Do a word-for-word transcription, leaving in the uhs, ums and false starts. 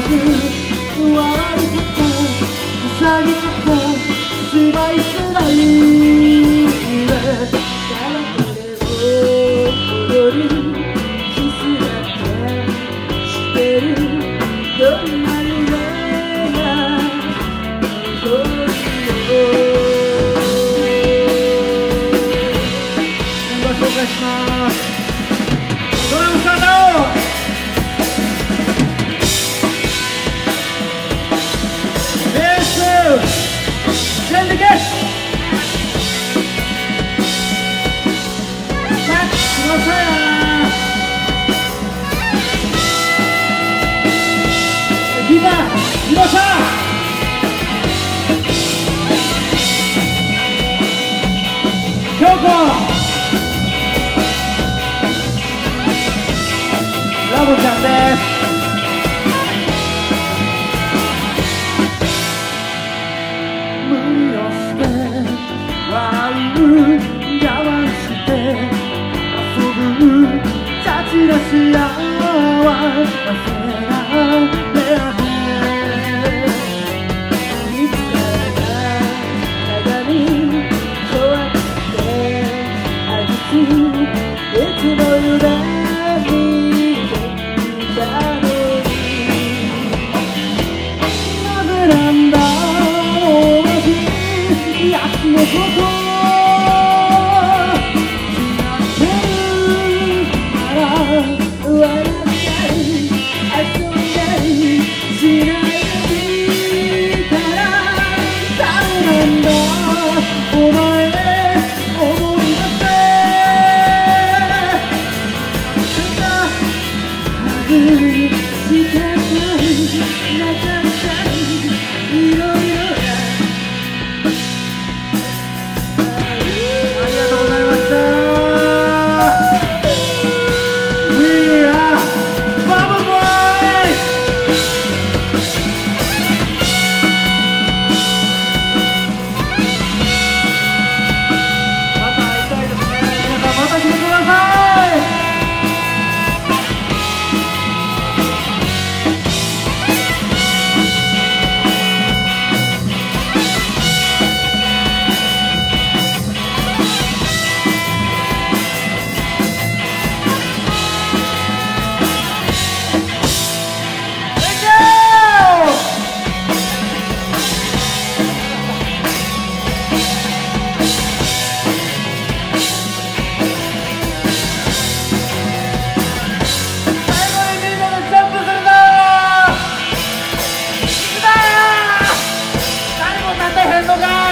笑い方ふさぎ方スパイスライフでカラオケを踊るキスだけしてるどんな夢が残るのご紹介します。ドラムスタートベース全力サックスのさやギター岩さん京子ラボちゃんです。無理をして笑う我慢して遊ぶたちら幸せな目当て見つけた鏡こうやって外すいつも揺れになぜなんだ同じやつのこと知ってるから笑ったり遊んだりしないでいいから誰なんだお前思い出せしてないなかったいろいろありがとうございました。 We are Bubble Boys。 また会いたいですね。皆さんまた来てください。誰も立てへんのか。